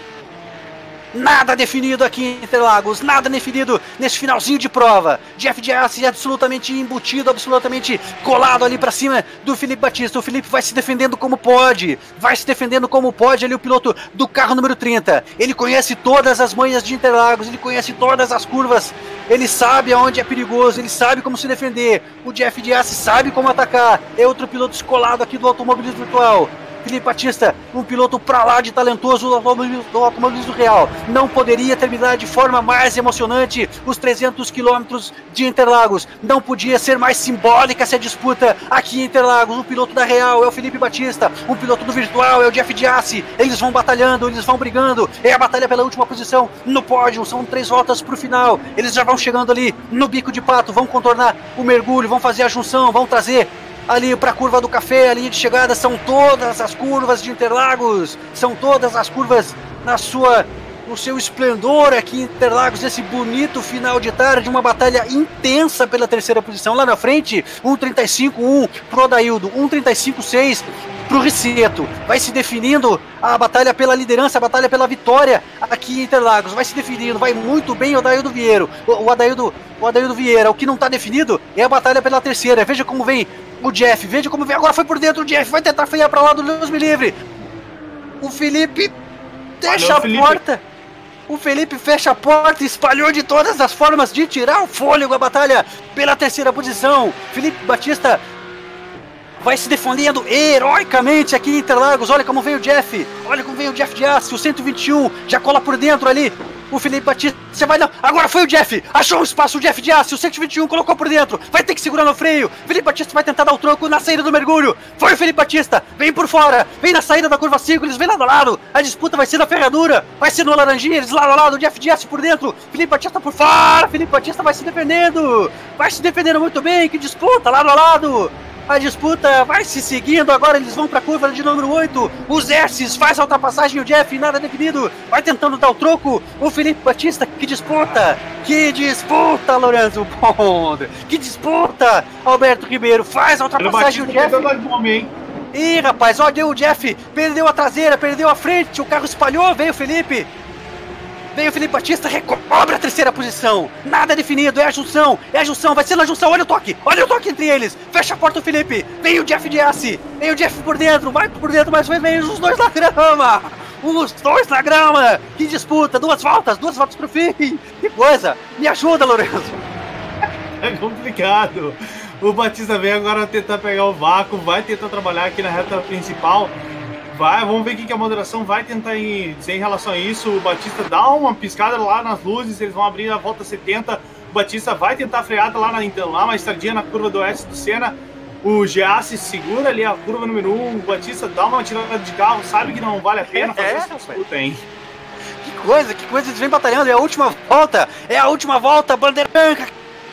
Nada definido aqui em Interlagos, nada definido nesse finalzinho de prova. Jeff Diassi absolutamente embutido, absolutamente colado ali pra cima do Felipe Batista. O Felipe vai se defendendo como pode, ali o piloto do carro número 30. Ele conhece todas as manhas de Interlagos, ele conhece todas as curvas, ele sabe aonde é perigoso, ele sabe como se defender. O Jeff Diassi sabe como atacar, é outro piloto escolado aqui do automobilismo virtual. Felipe Batista, um piloto pra lá de talentoso do automobilismo real. Não poderia terminar de forma mais emocionante os 300 quilômetros de Interlagos. Não podia ser mais simbólica essa disputa aqui em Interlagos. O piloto da real é o Felipe Batista, o piloto do virtual é o Jeff Diassi. Eles vão batalhando, eles vão brigando. É a batalha pela última posição no pódio. São 3 voltas pro final. Eles já vão chegando ali no bico de pato, vão contornar o mergulho, vão fazer a junção, vão trazer ali para a curva do café, a linha de chegada. São todas as curvas de Interlagos, são todas as curvas no seu esplendor aqui em Interlagos, esse bonito final de tarde, uma batalha intensa pela terceira posição. Lá na frente, 1:35.1 pro Adaildo, 1:35.6 pro Ricetto. Vai se definindo a batalha pela liderança, a batalha pela vitória aqui em Interlagos. Vai se definindo, vai muito bem o Adaildo Vieira. O Adaildo Vieira. O que não está definido é a batalha pela terceira. Veja como vem o Jeff, veja como vem. Agora foi por dentro o Jeff, vai tentar frear para lá do Deus me livre. O Felipe fecha a porta. O Felipe fecha a porta e espalhou de todas as formas de tirar o fôlego a batalha pela terceira posição. Felipe Batista vai se defendendo heroicamente aqui em Interlagos. Olha como vem o Jeff, olha como vem o Jeff Diassi, o 121 já cola por dentro ali. O Felipe Batista, você vai não. Agora foi o Jeff, achou um espaço o Jeff Diassi, o 121 colocou por dentro, vai ter que segurar no freio. Felipe Batista vai tentar dar o troco na saída do mergulho. Foi o Felipe Batista, vem por fora, vem na saída da curva 5, eles vêm lado a lado. A disputa vai ser na ferradura, vai ser no laranjinha, eles lado a lado, o Jeff Diassi por dentro, Felipe Batista por fora. Felipe Batista vai se defendendo muito bem. Que disputa, lado a lado. A disputa vai se seguindo, agora eles vão para a curva de número 8. Os Erces faz a ultrapassagem, o Jeff nada definido, vai tentando dar o troco. O Felipe Batista, que disputa, Lorenzo Bond, que disputa. Alberto Ribeiro faz a ultrapassagem, o Jeff. Ih, rapaz, olha o Jeff, perdeu a traseira, perdeu a frente, o carro espalhou, veio o Felipe. Vem o Felipe Batista, recobra a terceira posição. Nada definido, é a junção, vai ser na junção. Olha o toque entre eles. Fecha a porta o Felipe. Vem o Jeff Diassi, vem o Jeff por dentro, vai por dentro mais uma vez, os dois na grama. Os dois na grama. Que disputa, duas voltas pro fim. Que coisa. Me ajuda, Lourenço. É complicado. O Batista vem agora tentar pegar o vácuo, vai tentar trabalhar aqui na reta principal. Vamos ver o que a moderação vai tentar dizer em relação a isso. O Batista dá uma piscada lá nas luzes, eles vão abrir a volta 70. O Batista vai tentar a freada lá mais tardia na curva do oeste do Senna. O Giassi segura ali a curva número 1. O Batista dá uma tirada de carro, sabe que não vale a pena fazer essa disputa, hein? Que coisa, eles vêm batalhando. É a última volta, bandeira branca.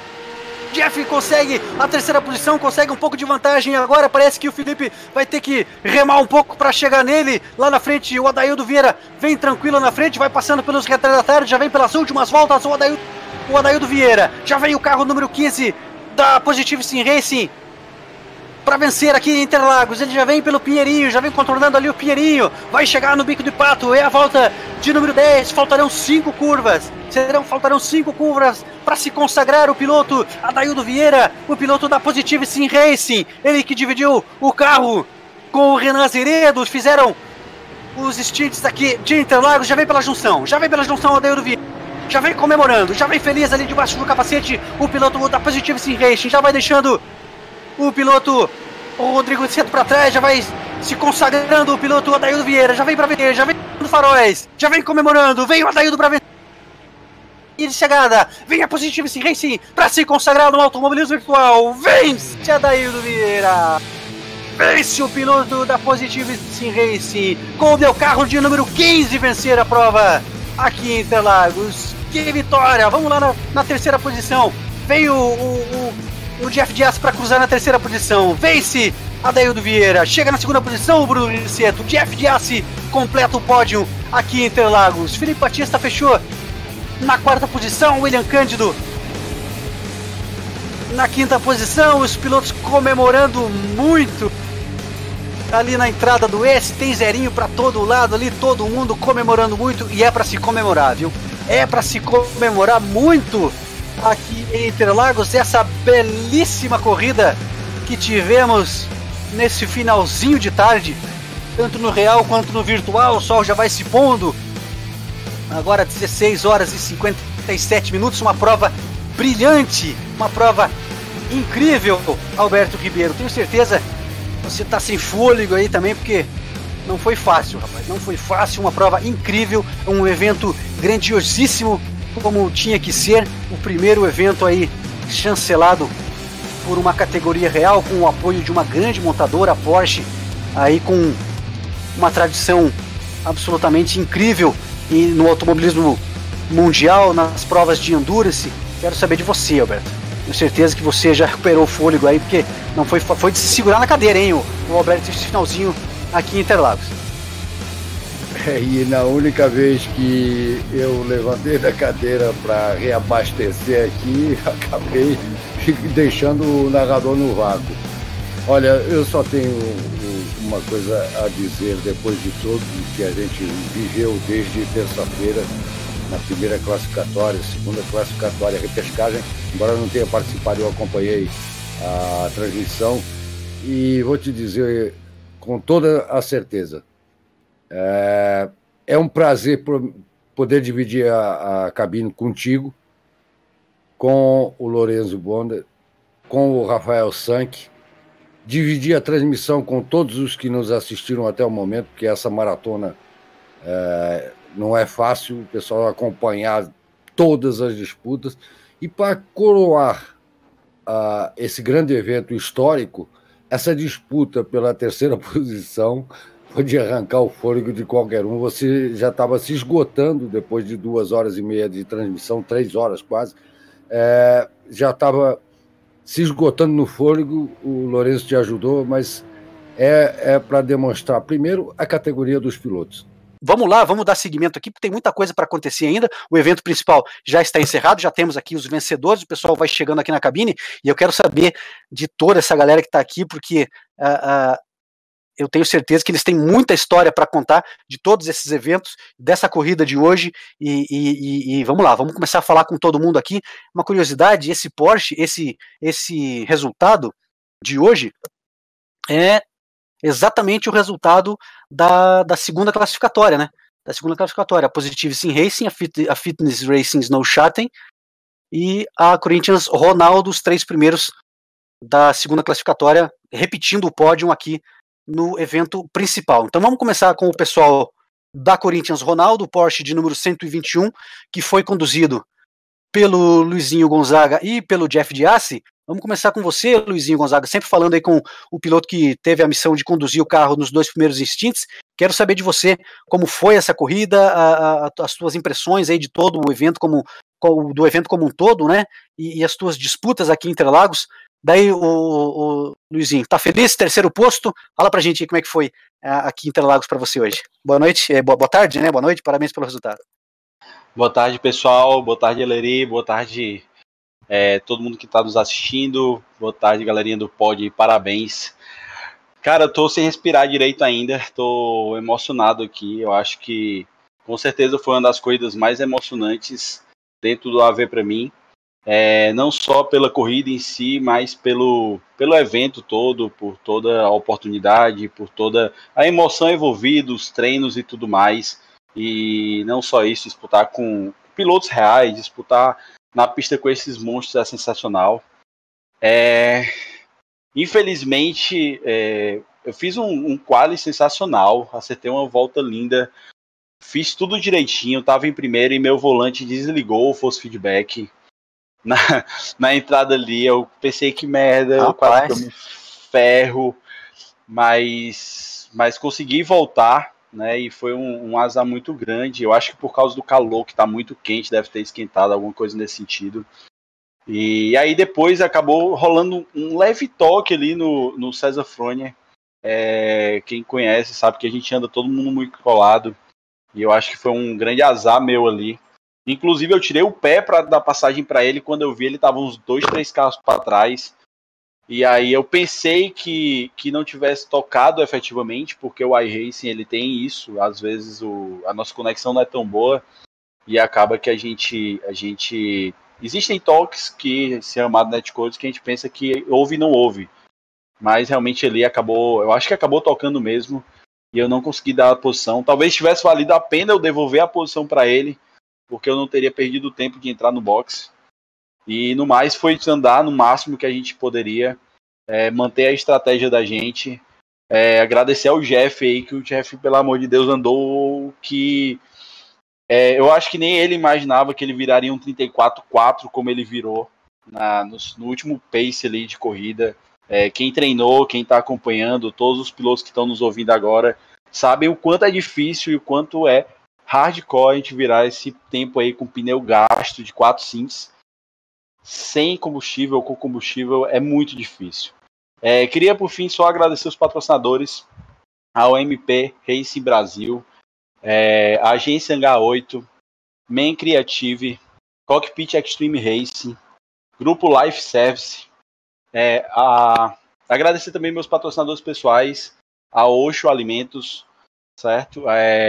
Jeff consegue a terceira posição, consegue um pouco de vantagem agora. Parece que o Felipe vai ter que remar um pouco para chegar nele. Lá na frente, o Adaildo Vieira vem tranquilo na frente, vai passando pelos retardatários, já vem pelas últimas voltas. O Adaildo Vieira, já vem o carro número 15 da Positive Sim Racing para vencer aqui em Interlagos. Ele já vem pelo Pinheirinho, já vem contornando ali o Pinheirinho, vai chegar no Bico do Pato, é a volta de número 10, faltarão 5 curvas. Faltarão 5 curvas para se consagrar o piloto Adaildo Vieira, o piloto da Positive Sim Racing, ele que dividiu o carro com o Renan Zeredo, fizeram os stints aqui de Interlagos, já vem pela junção o Adaildo Vieira, já vem comemorando, já vem feliz ali debaixo do capacete, o piloto da Positive Sim Racing, já vai deixando o piloto o Rodrigo Cedo para trás, já vai se consagrando o piloto Adaildo Vieira, já vem para vencer, já vem no faróis, já vem comemorando, vem o Adaildo para vencer. E de chegada, vem a Positive Sim Racing para se consagrar no automobilismo virtual. Vence Adaildo Vieira. Vence o piloto da Positive Sim Racing com o meu carro de número 15 vencer a prova aqui em Interlagos. Que vitória! Vamos lá na terceira posição. Vem o Jeff Dias para cruzar na terceira posição. Vence Adaildo Vieira. Chega na segunda posição o Bruno Liceto. Jeff Dias completa o pódio aqui em Interlagos. Felipe Batista fechou na quarta posição, William Cândido na quinta posição, os pilotos comemorando muito ali na entrada do S, tem zerinho para todo lado ali, todo mundo comemorando muito, e é para se comemorar, viu? É para se comemorar muito aqui em Interlagos, essa belíssima corrida que tivemos nesse finalzinho de tarde, tanto no real quanto no virtual. O sol já vai se pondo. Agora 16 horas e 57 minutos, uma prova brilhante, uma prova incrível, Alberto Ribeiro. Tenho certeza que você está sem fôlego aí também, porque não foi fácil, rapaz. Não foi fácil, uma prova incrível, um evento grandiosíssimo, como tinha que ser. O primeiro evento aí chancelado por uma categoria real, com o apoio de uma grande montadora, a Porsche, aí com uma tradição absolutamente incrível e no automobilismo mundial, nas provas de endurance. Quero saber de você, Alberto. Tenho certeza que você já recuperou o fôlego aí, porque não foi de se segurar na cadeira, hein, o Alberto, esse finalzinho aqui em Interlagos. E na única vez que eu levantei da cadeira para reabastecer aqui, acabei deixando o narrador no vácuo. Olha, eu só tenho uma coisa a dizer depois de tudo que a gente viveu desde terça-feira, na primeira classificatória, segunda classificatória, repescagem. Embora eu não tenha participado, eu acompanhei a transmissão e vou te dizer com toda a certeza, é um prazer poder dividir a cabine contigo, com o Lorenzo Bonda, com o Rafael Sank, dividir a transmissão com todos os que nos assistiram até o momento, porque essa maratona não é fácil, o pessoal acompanhar todas as disputas. E para coroar esse grande evento histórico, essa disputa pela terceira posição pode arrancar o fôlego de qualquer um. Você já estava se esgotando depois de 2h30 de transmissão, 3 horas quase, já estava se esgotando no fôlego. O Lourenço te ajudou, mas é para demonstrar, primeiro, a categoria dos pilotos. Vamos lá, vamos dar seguimento aqui, porque tem muita coisa para acontecer ainda. O evento principal já está encerrado, já temos aqui os vencedores, o pessoal vai chegando aqui na cabine, e eu quero saber de toda essa galera que está aqui, porque eu tenho certeza que eles têm muita história para contar de todos esses eventos, dessa corrida de hoje, e vamos lá, vamos começar a falar com todo mundo aqui. Uma curiosidade, esse Porsche, esse resultado de hoje é exatamente o resultado da segunda classificatória, né? Da segunda classificatória, a Positive Sim Racing, a Fitness Racing Snow Chatten e a Corinthians Ronaldo, os 3 primeiros da segunda classificatória, repetindo o pódio aqui no evento principal. Então vamos começar com o pessoal da Corinthians Ronaldo, Porsche de número 121, que foi conduzido pelo Luizinho Gonzaga e pelo Jeff Diassi. Vamos começar com você, Luizinho Gonzaga, sempre falando aí com o piloto que teve a missão de conduzir o carro nos 2 primeiros instantes. Quero saber de você como foi essa corrida, as suas impressões aí de todo o evento, do evento como um todo, né? E as tuas disputas aqui em Interlagos. Daí, o Luizinho, tá feliz? Terceiro posto? Fala pra gente aí como é que foi aqui em Interlagos pra você hoje. Boa noite, boa tarde, né? Boa noite, parabéns pelo resultado. Boa tarde, pessoal. Boa tarde, Eleri. Boa tarde, todo mundo que tá nos assistindo. Boa tarde, galerinha do pod. Parabéns. Cara, eu tô sem respirar direito ainda. Tô emocionado aqui. Eu acho que, com certeza, foi uma das corridas mais emocionantes dentro do AV pra mim. Não só pela corrida em si, mas pelo evento todo, por toda a oportunidade, por toda a emoção envolvida, os treinos e tudo mais. E não só isso, disputar com pilotos reais, disputar na pista com esses monstros é sensacional. Infelizmente, eu fiz um quali sensacional, acertei uma volta linda, fiz tudo direitinho, estava em primeiro e meu volante desligou o force feedback. Na entrada ali, eu pensei que merda, quase que eu me ferro, mas consegui voltar, né? E foi um azar muito grande. Eu acho que por causa do calor, que tá muito quente, deve ter esquentado, alguma coisa nesse sentido. E aí depois acabou rolando um leve toque ali no César Froner. Quem conhece sabe que a gente anda todo mundo muito colado. E eu acho que foi um grande azar meu ali. Inclusive, eu tirei o pé para dar passagem para ele. Quando eu vi, ele estava uns 2, 3 carros para trás. E aí eu pensei que não tivesse tocado efetivamente, porque o iRacing ele tem isso. Às vezes a nossa conexão não é tão boa e acaba que a gente existem toques que se chamado netcodes que a gente pensa que ouve e não ouve. Mas realmente ele acabou, eu acho que acabou tocando mesmo e eu não consegui dar a posição. Talvez tivesse valido a pena eu devolver a posição para ele, porque eu não teria perdido o tempo de entrar no box. E no mais foi andar no máximo que a gente poderia, manter a estratégia da gente, agradecer ao Jeff aí, que o Jeff, pelo amor de Deus, andou que eu acho que nem ele imaginava que ele viraria um 34-4 como ele virou no último pace ali de corrida. Quem treinou, quem está acompanhando, todos os pilotos que estão nos ouvindo agora, sabem o quanto é difícil e o quanto é hardcore a gente virar esse tempo aí com pneu gasto de 4 cintos, sem combustível ou com combustível, é muito difícil. Queria, por fim, só agradecer os patrocinadores, a OMP Racing Brasil, a Agência H8, Man Creative, Cockpit Extreme Racing, Grupo Life Service, agradecer também meus patrocinadores pessoais, a Oxo Alimentos, certo?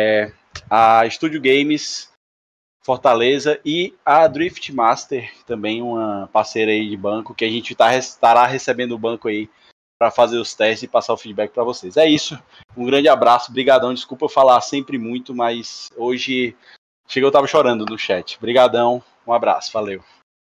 A Studio Games Fortaleza e a Drift Master, também uma parceira aí de banco, que a gente estará recebendo o banco aí para fazer os testes e passar o feedback para vocês. É isso, um grande abraço, brigadão, desculpa eu falar sempre muito, mas hoje chegou, eu tava chorando no chat. Brigadão, um abraço, valeu.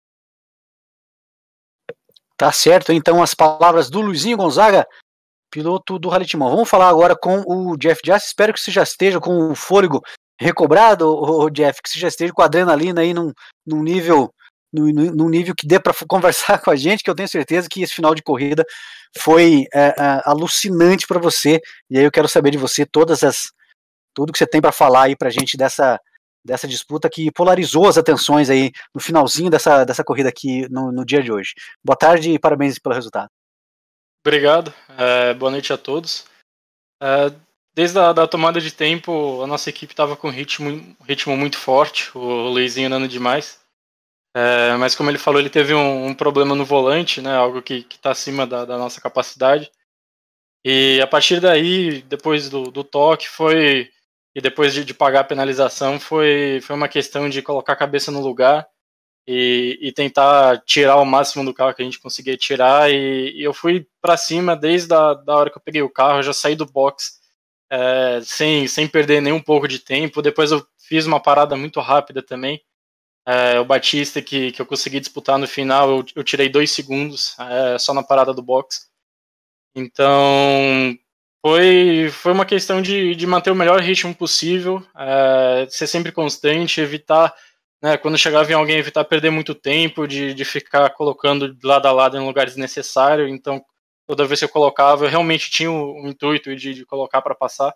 Tá certo, então as palavras do Luizinho Gonzaga, piloto do Rally Timão. Vamos falar agora com o Jeff Diassi. Espero que você já esteja com o fôlego recobrado, o Jeff, que você já esteja com a adrenalina aí num nível que dê para conversar com a gente, que eu tenho certeza que esse final de corrida foi alucinante para você. E aí eu quero saber de você tudo que você tem para falar aí para a gente dessa disputa que polarizou as atenções aí no finalzinho dessa corrida aqui no dia de hoje. Boa tarde e parabéns pelo resultado. Obrigado, boa noite a todos. Desde a tomada de tempo, a nossa equipe estava com um ritmo muito forte, o Luizinho andando demais. Mas como ele falou, ele teve um problema no volante, né, algo que está acima da nossa capacidade. E a partir daí, depois do toque, e depois de pagar a penalização, foi uma questão de colocar a cabeça no lugar e tentar tirar o máximo do carro que a gente conseguia tirar. E eu fui para cima desde da hora que eu peguei o carro, eu já saí do box sem perder nem um pouco de tempo. Depois eu fiz uma parada muito rápida também. O Batista, que eu consegui disputar no final, eu tirei 2 segundos só na parada do box. Então, foi uma questão de manter o melhor ritmo possível, ser sempre constante, evitar, né, quando chegava em alguém, evitar perder muito tempo, de ficar colocando de lado a lado em lugares desnecessários. Então, toda vez que eu colocava, eu realmente tinha o intuito de colocar para passar.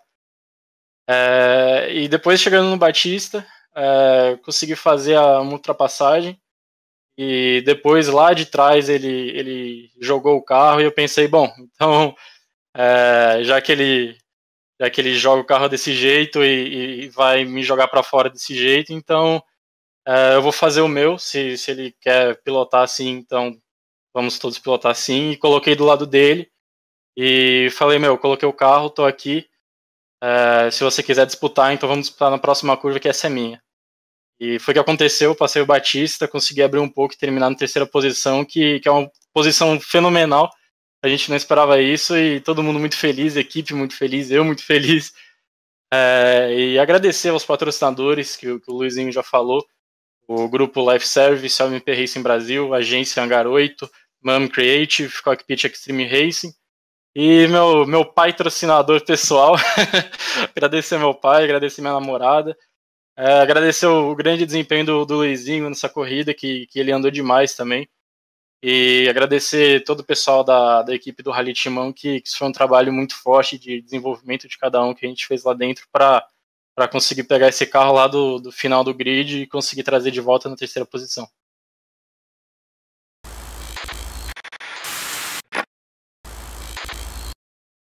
E depois, chegando no Batista, consegui fazer uma ultrapassagem. E depois, lá de trás, ele jogou o carro e eu pensei, bom, então, já que ele joga o carro desse jeito e vai me jogar para fora desse jeito, então eu vou fazer o meu. Se ele quer pilotar assim, então vamos todos pilotar assim. E coloquei do lado dele e falei, coloquei o carro, tô aqui. Se você quiser disputar, então vamos disputar na próxima curva, que essa é minha. E foi o que aconteceu, passei o Batista, consegui abrir um pouco e terminar na 3ª posição, que é uma posição fenomenal. A gente não esperava isso e todo mundo muito feliz, a equipe muito feliz, eu muito feliz. E agradecer aos patrocinadores, que o Luizinho já falou, o grupo Life Service, OMP Racing Brasil, Agência Hangar 8, MAM Creative, Cockpit Extreme Racing, e meu patrocinador pessoal. Agradecer meu pai, agradecer minha namorada. Agradecer o grande desempenho do Luizinho nessa corrida, que ele andou demais também. E agradecer todo o pessoal da equipe do Rally Timão, que isso foi um trabalho muito forte de desenvolvimento de cada um que a gente fez lá dentro para conseguir pegar esse carro lá do final do grid e conseguir trazer de volta na 3ª posição.